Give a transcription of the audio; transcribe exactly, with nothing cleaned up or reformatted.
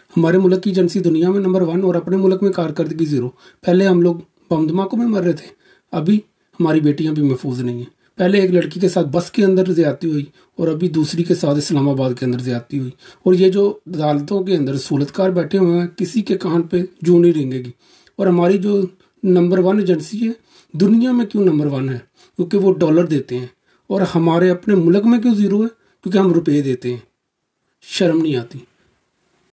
हमारे मुल्क की एजेंसी दुनिया में नंबर वन और अपने मुल्क में कारकर्दगी ज़ीरो। पहले हम लोग बम धमाकों में मर रहे थे, अभी हमारी बेटियां भी महफूज नहीं हैं। पहले एक लड़की के साथ बस के अंदर ज़्यादती हुई और अभी दूसरी के साथ इस्लामाबाद के अंदर ज़्यादती हुई। और ये जो अदालतों के अंदर सूलतकार बैठे हुए हैं, किसी के कान पे जूं नहीं रेंगेगी। और हमारी जो नंबर वन एजेंसी है दुनिया में क्यों नंबर वन है? क्योंकि वो डॉलर देते हैं। और हमारे अपने मुल्क में क्यों ज़ीरो है? क्योंकि हम रुपये देते हैं। शर्म नहीं आती।